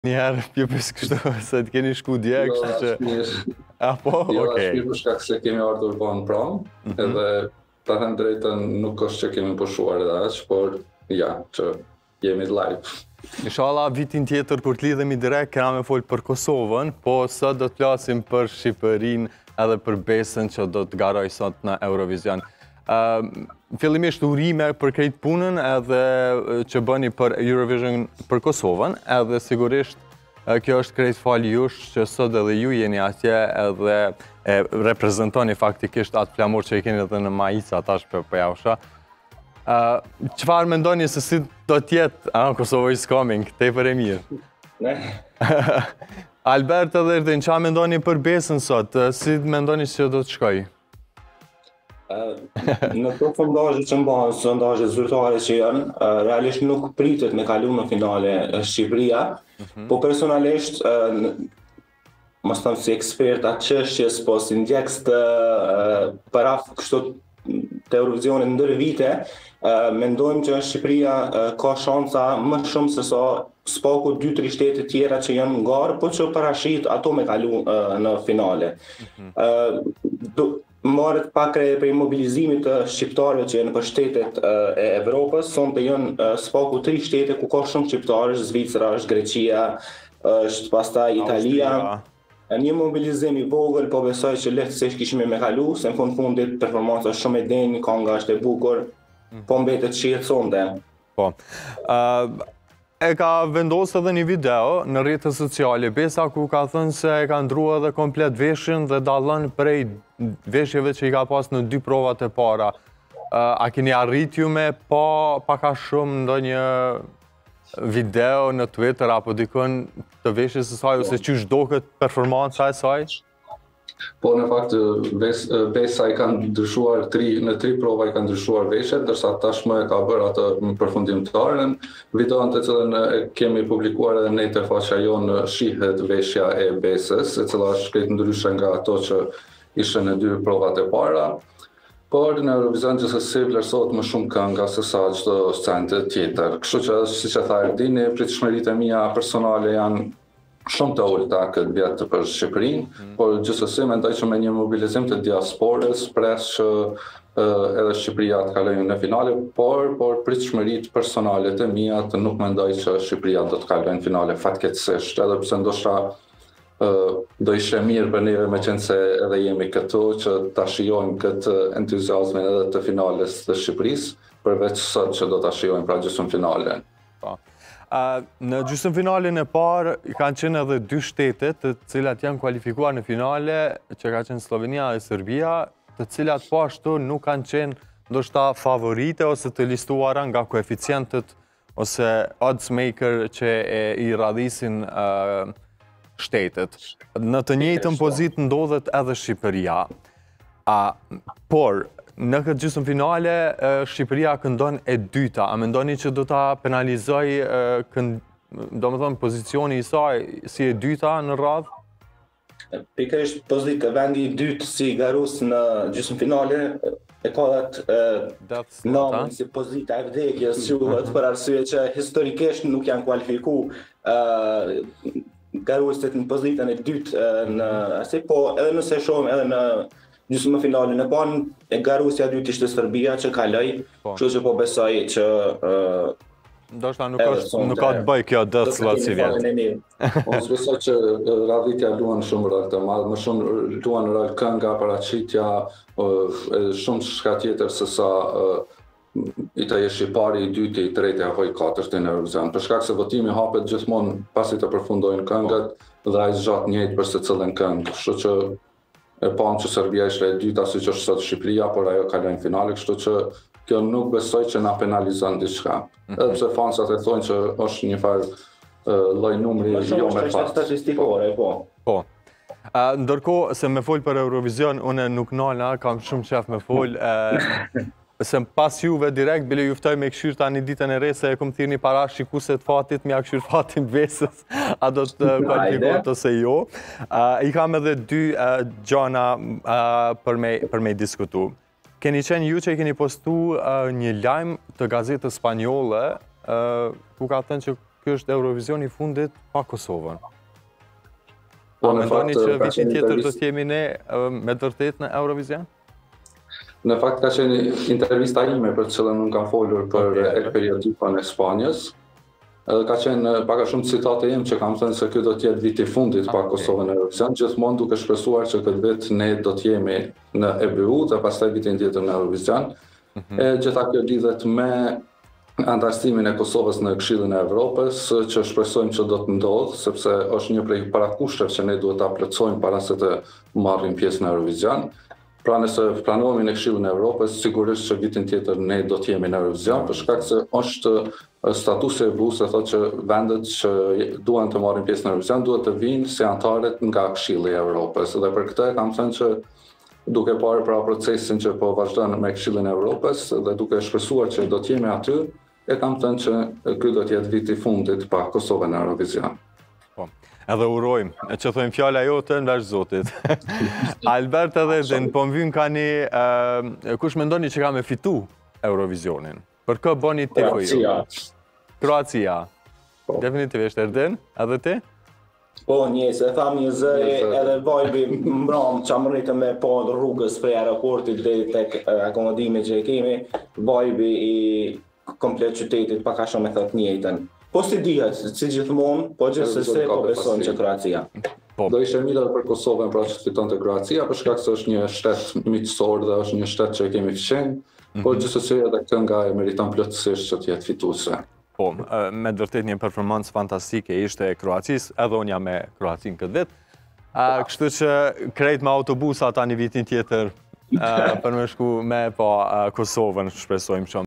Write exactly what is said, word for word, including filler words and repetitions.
Njerë pjepës kështu, se të keni shku dje, kështu që... A po, Jo, okej. është mirë për shkak se kemi ardhur ba në pranë, edhe ta thënë drejtën nuk është që kemi pushuar edhe aq, por ja, që jemi live. Inshallah, vitin tjetër kur të lidhemi direkt, kena me folë për Kosovën, po sot do të flasim për Shqipërinë edhe për besën që do të garoj sot në Eurovision. Fillimisht urime për krejt punën edhe që bëni për Eurovision për Kosovën, edhe sigurisht kjo është krejt fali jush që sot edhe ju jeni atje edhe reprezentoni faktikisht atë flamur që i keni edhe në majica tash për përjavësha. Qëfar mendoni se si do tjetë, ah, Kosovo is coming, te për e mirë. Ne? Albert edhe Erdin, qa mendoni për besën sot, si mendoni që do të shkoj? Në të sondazhe që mbahen, sondazhe zyrtare që janë, realisht nuk pritet me kalu në finale Shqipëria, po personalisht, mos thëmë si ekspert atë çështjes, po si ndjekës të paraf kështu të Eurovisionit ndër vite, mendojmë që Shqipëria ka shansa më shumë se sa spaku dy tre shtete tjera që janë ngarë, po që parashit ato me kalu në finale. Marët pak për mobilizimit të shqiptarëve që janë për shtetet e Evropës, sonë të janë spaku tri shtete ku ka shumë shqiptarë, Zvicra, është Greqia, është pastaj Italia. Një mobilizim i vogël, po besoj që lehtësisht kishime me kalu, se në fund fundit performanca shumë e denjë, kanga është e bukur, po mbetet shqetësonte. Po. E ka vendosë edhe një video në rrjetet sociale, Besa, ku ka thënë se e ka ndrua edhe komplet veshin dhe dallën prej veshjeve që i ka pas në dy provat e para. A keni arrit ju me pa paka shumë ndonjë video në Twitter apo dikon të veshjes së saj, ose qysh do këtë performanca e saj? Po në fakt Besa i kanë ndryshuar në tri prova i kanë ndryshuar veshjet, ndërsa tashmë e ka bërë atë përfundimtaren. Videon të cilën e kemi publikuar edhe në interfaqja jonë shihet veshja e Besës, e cila është krejt ndryshe nga ato që ishte në dy provat e para. Por në Eurovision gjithsesi vlerësohet më shumë kënga se sa çdo scenë tjetër. Kështu që siç e tha Erdini, pritshmëritë e mia personale janë shumë të ulta këtë vjet për Shqipërinë, mm. por gjithsesi mendoj që me një mobilizim të diasporës pres që uh, edhe Shqipëria të kalojë në finale, por por pritshmëritë personale të mia të nuk mendoj që Shqipëria do të kalojë në finale fatkeqësisht, edhe pse ndoshta uh, do ishte mirë për neve me qenë se edhe jemi këtu që ta shijojmë këtë entuziazmin edhe të finales të Shqipërisë, përveç sot që do ta shijojmë pra gjysmë finalen. Në gjysmë finalin e parë kanë qenë edhe dy shtetet të cilat janë kualifikuar në finale, që ka qenë Slovenia dhe Serbia, të cilat po ashtu nuk kanë qenë ndoshta favorite ose të listuara nga koeficientët ose odds maker që i radhisin shtetet. Në të njëjtën pozitë ndodhet edhe Shqipëria. Por në këtë gjysmë finale, Shqipëria këndon e dyta. A mendoni që do ta penalizoj, do më thonë, pozicioni i saj si e dyta në radhë? Pikërisht pozitë vendi i dytë si garus në gjysmë finale e ka atë namën si pozita e vdekjes, quhet për arsye që historikisht nuk janë kualifikuar garuesit në pozitën e dytë në asi, po edhe nëse shohim edhe në gjysmë finalin e parë, e garusja e dytë ishte Serbia që kaloi, kështu që po besoj që ndoshta nuk është nuk ka të bëj kjo dëcllat si vjet. Unë besoj që radhitja luan shumë rol të madh, më shumë luan rol kënga, paraqitja, shumë shka tjetër se sa i të jesh i pari, i dyti, i treti apo i katërti në Eurovision. Për shkak se votimi hapet gjithmonë pasi të përfundojnë këngët dhe ai zgjat njëjtë për secilën këngë. Kështu që e pam që Serbia ishte e dyta siç është sot Shqipëria, por ajo kaloi në finale, kështu që kjo nuk besoj që na penalizon diçka. Edhe pse fansat e thonë që është një farë lloj numri jo me fat. Është statistikore, po. Po. Ndërkohë se me fol për Eurovision, unë nuk nala, kam shumë qef me fol. Se pas juve direkt, bile juftoj me këshyrë tani ditën e re, se e kom thirë një para shikuset fatit, me ja këshyrë fatin Besës, a do të kualifikot ose jo. I kam edhe dy gjana për me diskutu. Keni qenë ju që i keni postu një lajm të gazetës spanjolle, ku ka thënë që ky është Eurovisioni i fundit pa Kosovën. Po, A në mendoni fakt, që ka vitin qenë tjetër do intervist- të jemi ne ë, me të vërtetë në Eurovision? Në fakt ka qenë intervista ime për të cilën unë kam folur për Okej. Ekperiatipën e Spanjës. Edhe ka qenë pak a shumë citate im që kam thënë se ky do të jetë viti i fundit pa Okej. Kosovën në Eurovision, gjithmonë duke shpresuar që këtë vit ne do të jemi në E B U dhe pastaj vitin tjetër në Eurovision. E gjitha kjo lidhet me antarësimin e Kosovës në Këshillin e Evropës, që shpresojmë që do të ndodhë, sepse është një prej parakushteve që ne duhet ta plotësojmë para se të marrim pjesë në Eurovision. Pra nëse pranohemi në Këshillin e Evropës, sigurisht që vitin tjetër ne do të jemi në Eurovision, për shkak se është statusi e E B U-s e thotë që vendet që duan të marrin pjesë në Eurovision duhet të vinë si anëtarët nga Këshilli i Evropës. Dhe për këtë kam thënë që duke parë pra procesin që po vazhdon me Këshillin e Evropës dhe duke shpresuar që do të jemi aty, e kam thënë që ky do të jetë viti i fundit pa Kosovën në Eurovision. Po. Edhe urojmë, që thojmë fjala jote në veç Zotit. Albert edhe Erdin, po më vjen ka një, uh, kush mendoni që ka me fitu Eurovisionin? Për kë bëni tifo ju? Kroacia. Kroacia. Po. Definitivisht, Erdin, edhe ti? Po, një, se tham një zëri Një zëri. edhe vajbi mbram që më rritë me po rrugës prej aeroportit dhe tek eh, akomodimi që e kemi, vajbi i komplet qytetit pak a shumë e thot njëjtën. Po si dihet, si gjithmonë, po gjithsesi po besojmë që Kroacia. Po. Do ishte mirë edhe për Kosovën pra që të fitonte Kroacia, për shkak se është një shtet miqësor dhe është një shtet që e kemi fqenjë, por gjithsesi edhe kënga e meriton plotësisht që të jetë fituese. Po, ë, me të vërtet një performancë fantastike ishte e Kroacisë, edhe unë jam me Kroacinë këtë vit. A, kështu që krejt me autobusa tani vitin tjetër ë, për me shku me po ë, Kosovën, shpresojmë shumë.